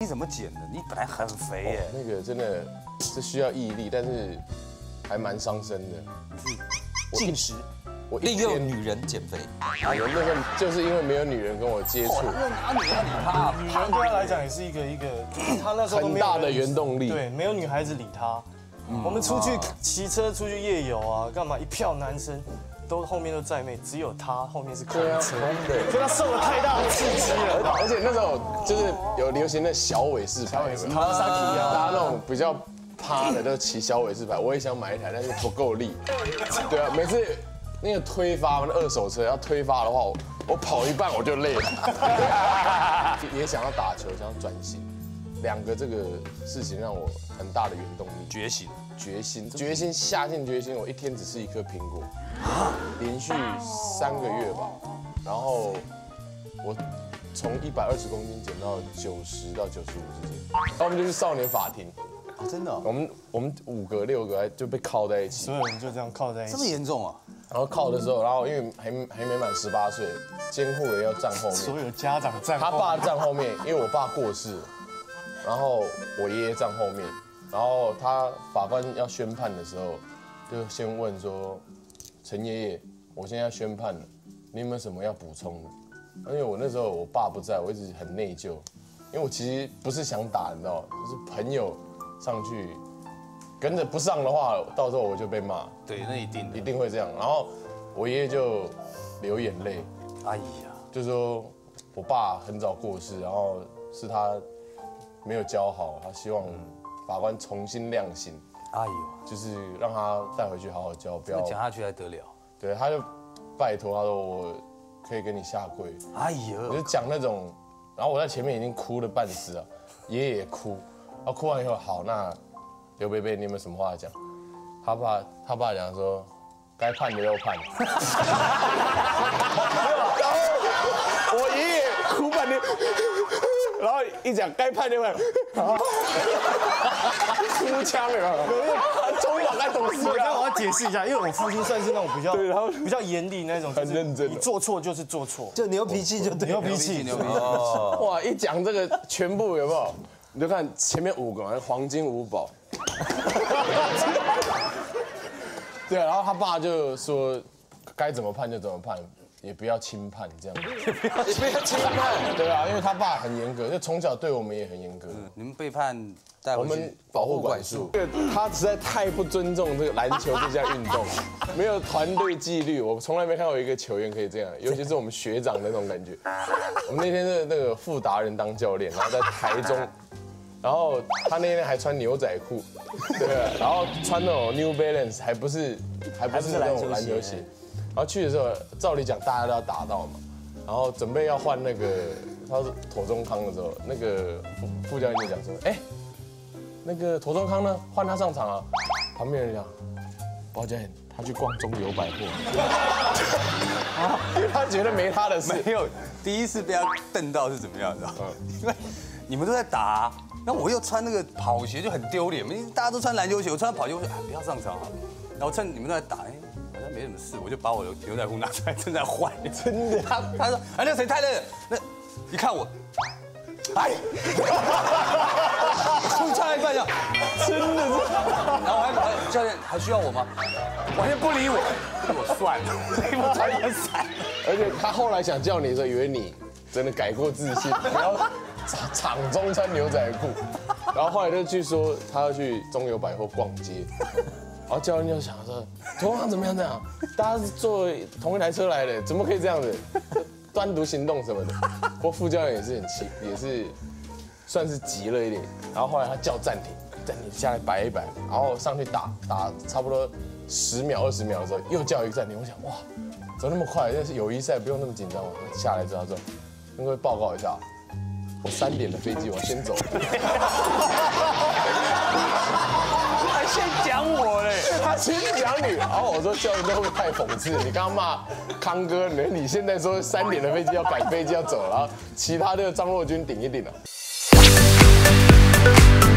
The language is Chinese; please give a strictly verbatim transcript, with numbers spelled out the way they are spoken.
你怎么减的？你本来很肥耶。 那个真的是需要毅力，但是还蛮伤身的。 进食， 我利用女人减肥。 啊，有那个就是因为没有女人跟我接触， 那哪女要理他？ 女人对他来讲也是一个一个，就是他那时候都很没有大的原动力。 对，没有女孩子理他。我们出去骑车、出去夜游啊，干嘛？一票男生都后面都载妹，只有他后面是空车，所以他受了太大的刺激了。 而且那时候就是有流行的小尾式牌， 卡瓦萨提啊， 大家那种比较趴的都骑小尾式牌，我也想买一台，但是不够力。对啊，每次那个推发那二手车要推发的话，我我跑一半我就累了。也想要打球，想要转型，两个这个事情让我很大的原动力。 觉醒， 决心，决心，下定决心，我一天只吃一颗苹果，连续三个月吧，然后我从一百二十公斤减到九十到九十五之间，然后我们就去少年法庭， 啊，真的， 我们我们五个六个就被铐在一起， 所有人就这样靠在一起。 这么严重啊？ 然后铐的时候，然后因为还还没满十八岁，监护人要站后面， 所有家长站他爸站后面，因为我爸过世了，然后我爷爷站后面。然后他法官要宣判的时候，就先问说：“陈爷爷，我现在要宣判了，你有没有什么要补充的？”因为我那时候我爸不在，我一直很内疚，因为我其实不是想打，你知道，就是朋友上去跟着不上的话，到时候我就被骂。 对，那一定一定会这样。然后我爷爷就流眼泪， 哎呀， 就说我爸很早过世，然后是他没有教好，他希望。法官重新量刑， 哎呦， 就是让他带回去好好教，不要讲下去还得了？ 对，他就拜托他说我可以跟你下跪。 哎呦， 我就讲那种，然后我在前面已经哭得半死了，爷爷也哭，然后哭完以后，好，那刘贝贝你有没有什么话讲？他爸他爸讲说，该判的要判。然后我爷爷哭半天。然后一讲该判就判，出枪了，冲脑该懂事我啊！ 我要解释一下，因为我父亲算是那种比较对然后比较严厉那种， 很认真你做错就是做错， 就牛脾气就对， 牛脾气， 牛脾气。 哇，一讲这个全部有没有？你就看前面五个黄金五宝，对，然后他爸就说该怎么判就怎么判。也不要轻判这样， 不要轻判， 对啊，因为他爸很严格，就从小对我们也很严格。 你们被判带回去我们保护管束，他实在太不尊重这个篮球这项运动，没有团队纪律，我从来没看过一个球员可以这样，尤其是我们学长的那种感觉。我们那天是那个傅达人当教练，然后在台中，然后他那天还穿牛仔裤，对，然后穿那种 New Balance， 还不是还不是那种篮球鞋。然后去的时候，照理讲大家都要打到嘛，然后准备要换那个他是妥中康的时候，那个副副教练就讲说，哎，那个妥中康呢，换他上场啊。旁边人讲，包教练他去逛中友百货，他觉得没他的事。 没有，第一次被他瞪到是怎么样，你知道吗？因为你们都在打，那我又穿那个跑鞋就很丢脸，大家都穿篮球鞋，我穿跑鞋，我说哎不要上场好了。然后趁你们都在打，哎。没什么事，我就把我的牛仔裤拿出来，正在换。 真的， 他他说，啊，那谁太累了？那一看我，哎，裤穿一半这样，真的是。然后我还教练还需要我吗？完全不理我，我算了，我穿很散。 而且他后来想叫你的时候，以为你真的改过自新，然后场中穿牛仔裤，然后后来就去说他要去中友百货逛街。然后教练就想说，同行怎么样这样？大家是坐同一台车来的，怎么可以这样子？单独行动什么的。不过副教练也是很气，也是算是急了一点。然后后来他叫暂停，暂停下来摆一摆，然后上去打打差不多十秒二十秒的时候，又叫一个暂停。我想哇，怎么那么快？这是友谊赛，不用那么紧张嘛。下来之后他说，跟各位报告一下，我三点的飞机，我先走。 还先讲我嘞， 他先讲你，然后我说教练这会不会太讽刺了？你刚刚骂康哥，你现在说三点的飞机要赶飞机要走了，然后其他的张若钧顶一顶了。